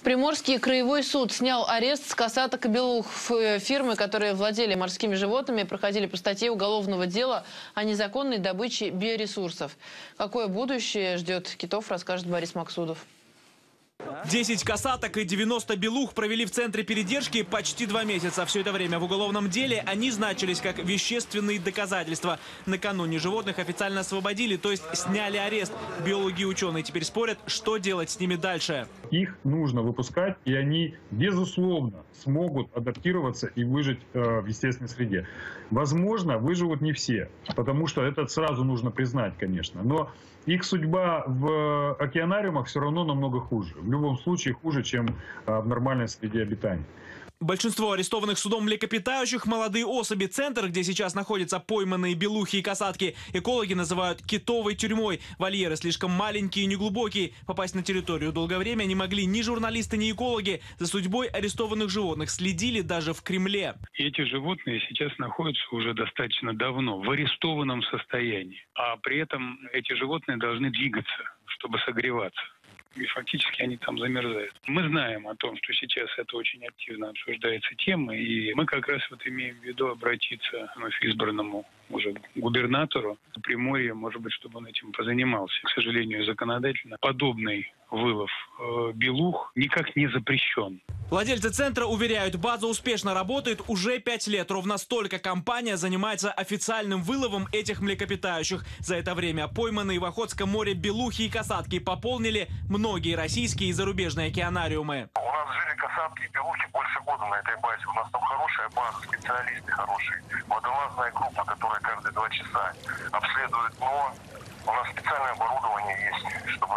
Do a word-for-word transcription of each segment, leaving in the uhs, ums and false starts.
Приморский краевой суд снял арест с косаток и белух. Фирмы, которые владели морскими животными, проходили по статье уголовного дела о незаконной добыче биоресурсов. Какое будущее ждет китов, расскажет Борис Максудов. десять косаток и девяносто белух провели в центре передержки почти два месяца. Все это время в уголовном деле они значились как вещественные доказательства. Накануне животных официально освободили, то есть сняли арест. Биологи и ученые теперь спорят, что делать с ними дальше. Их нужно выпускать, и они, безусловно, смогут адаптироваться и выжить э, в естественной среде. Возможно, выживут не все, потому что это сразу нужно признать, конечно. Но их судьба в океанариумах все равно намного хуже. В любом случае хуже, чем э, в нормальной среде обитания. Большинство арестованных судом млекопитающих – молодые особи. Центр, где сейчас находятся пойманные белухи и касатки, экологи называют китовой тюрьмой. Вольеры слишком маленькие и неглубокие. Попасть на территорию долгое время не могли ни журналисты, ни экологи. За судьбой арестованных животных следили даже в Кремле. Эти животные сейчас находятся уже достаточно давно в арестованном состоянии. А при этом эти животные должны двигаться, чтобы согреваться. И фактически они там замерзают. Мы знаем о том, что сейчас это очень активно обсуждается тема, и мы как раз вот имеем в виду обратиться к вновь избранному уже губернатору Приморья, может быть, чтобы он этим позанимался. К сожалению, законодательно подобный вылов э, белух никак не запрещен. Владельцы центра уверяют, база успешно работает уже пять лет. Ровно столько компания занимается официальным выловом этих млекопитающих. За это время пойманные в Охотском море белухи и касатки пополнили многие российские и зарубежные океанариумы. У нас жили касатки и белухи больше года на этой базе. У нас там хорошая база, специалисты хорошие. Водолазная группа, которая каждые два часа обследует дно. У нас специальное оборудование есть, чтобы...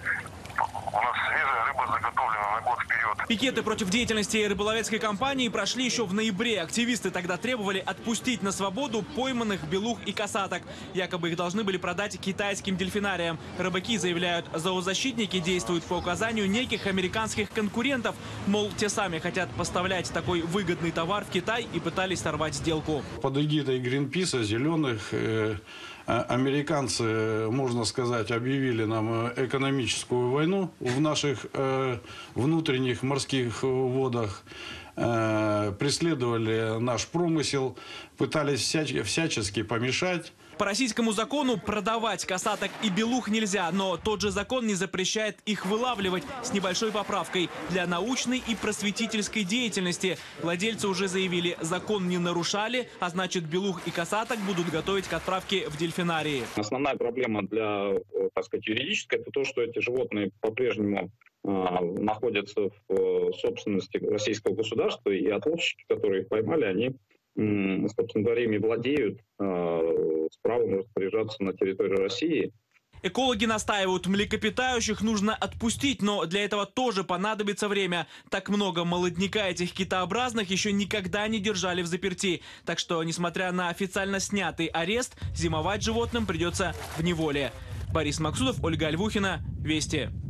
У нас свежая рыба заготовлена на год вперед. Пикеты против деятельности рыболовецкой компании прошли еще в ноябре. Активисты тогда требовали отпустить на свободу пойманных белух и касаток. Якобы их должны были продать китайским дельфинариям. Рыбаки заявляют, зоозащитники действуют по указанию неких американских конкурентов. Мол, те сами хотят поставлять такой выгодный товар в Китай и пытались сорвать сделку. Под эгидой Гринписа, Зеленых, э американцы, можно сказать, объявили нам экономическую войну в наших э, внутренних морских водах, э, преследовали наш промысел, пытались всяч всячески помешать. По российскому закону продавать касаток и белух нельзя, но тот же закон не запрещает их вылавливать с небольшой поправкой для научной и просветительской деятельности. Владельцы уже заявили, закон не нарушали, а значит белух и касаток будут готовить к отправке в дельфинарии. Основная проблема для, так сказать, юридической — это то, что эти животные по-прежнему э, находятся в собственности российского государства, и отловщики, которые их поймали, они, э, собственно говоря, ими владеют, э, с правом распоряжаться на территории России. Экологи настаивают, млекопитающих нужно отпустить, но для этого тоже понадобится время. Так много молодняка этих китообразных еще никогда не держали в заперти. Так что, несмотря на официально снятый арест, зимовать животным придется в неволе. Борис Максудов, Ольга Альвухина, Вести.